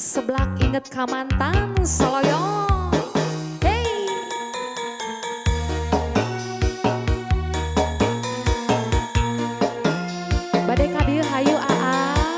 Seblak inget ka mantan Soloyong. Hey. Badai ka dieu hayu aa.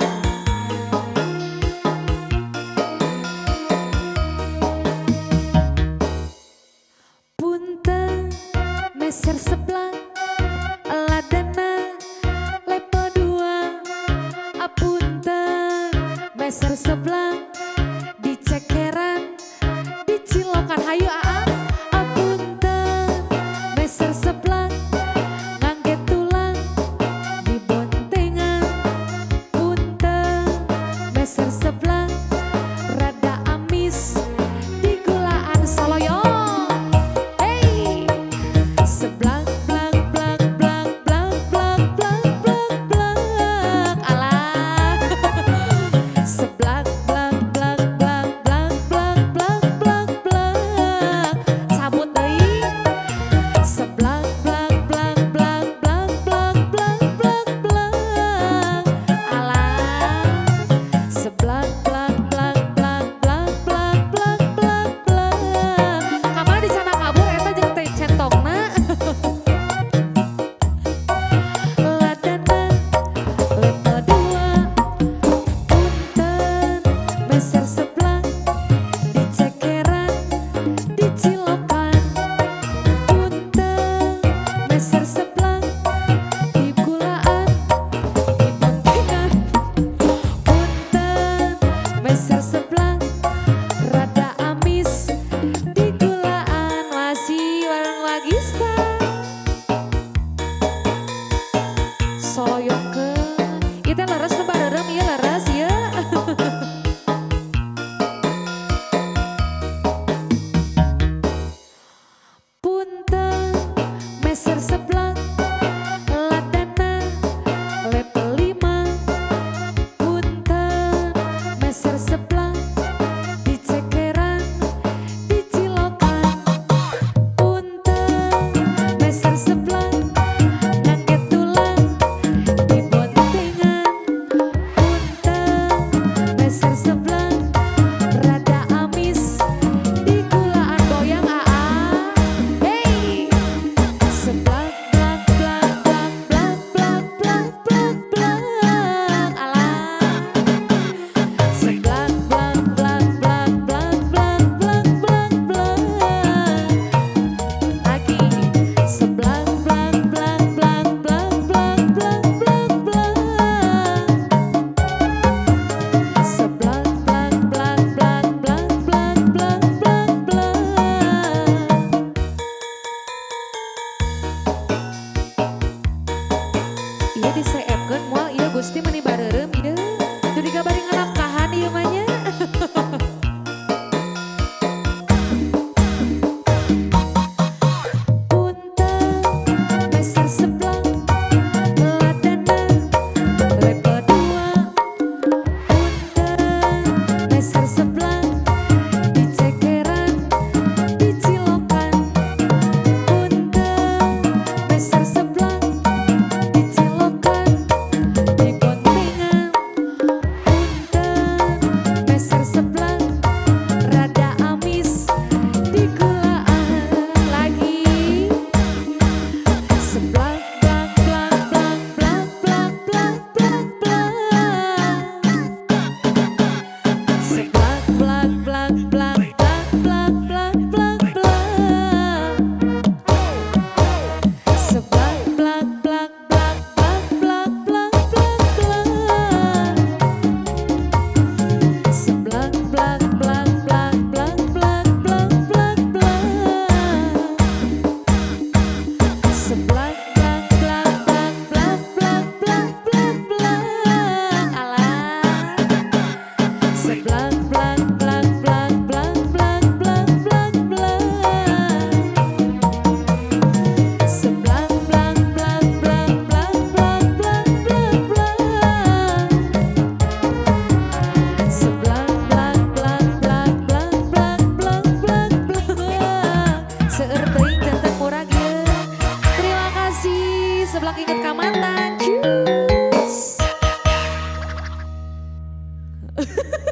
Punten meser seblak ladana lepo dua. Apunten meser seblak di cekeran di cilokan hayu aa. Apunten meser seblak ngangge tulang di bontengan. Punten meser seblak rada amis di gulaan Soloyong. Hey, seblak blak blak blak blak blak blak blak blak alah. Seblak blak blak blak blak blak blak blak blak cabut deui. Seblak blak blak blak blak blak blak blak blak alah. Seblak blak blak blak blak blak blak blak blak. Kamana di sana kabur eta jeung teh centongna. Ladana lepo dua. Punten meser seblak di cekeran di cilokan. Punten meser seblak di gulaan di bontengan. Punten meser seblak rada amis di gulaan. Masih bareng lagi Soloyongkeun. Ieu teh leres nu bareureum ieu leres ieu. Punten meser seblak ladana level 5. Punten meser seblak di cekeran di cilokan. Punten meser seblak ngangge tulang di bontengan. Punten meser seblak rada amis di gulaan goyang aa. Hey, seblak blak blak blak blak blak blak blak blak alah. Seblak blak blak blak blak blak blak blak blak lagi. Seblak blak blak blak blak blak blak blak blak. Seblak blak blak blak blak blak blak blak blak. Ieu diseepkeun moal ieu Gusti meuni bareureum ieu. Jadi gabari nganapkahan ieu mah nya. Punten meser seblak ladana lepo dua. Punten meser seblak di cekeran di cilokan. Punten meser seblak di cilokan di bontengan. Punten meser seblak rada amis di gulaan lagi. Seblak blak blak blak blak blak blak blak blak. Seblak blak blak blak blak blak blak blak blak. Seblak blak blak blak blak blak blak blak blak. Seblak blak blak blak blak blak blak blak blak. Seblak blak blak blak blak blak blak blak blak alah. Seblak blak blak blak blak blak blak blak blak. Seblak blak blak blak blak blak blak blak blak. Seblak blak blak blak blak blak blak blak blak. Seueur teuing janten murag ieu. Terima kasih seblak inget ka mantan. Cus.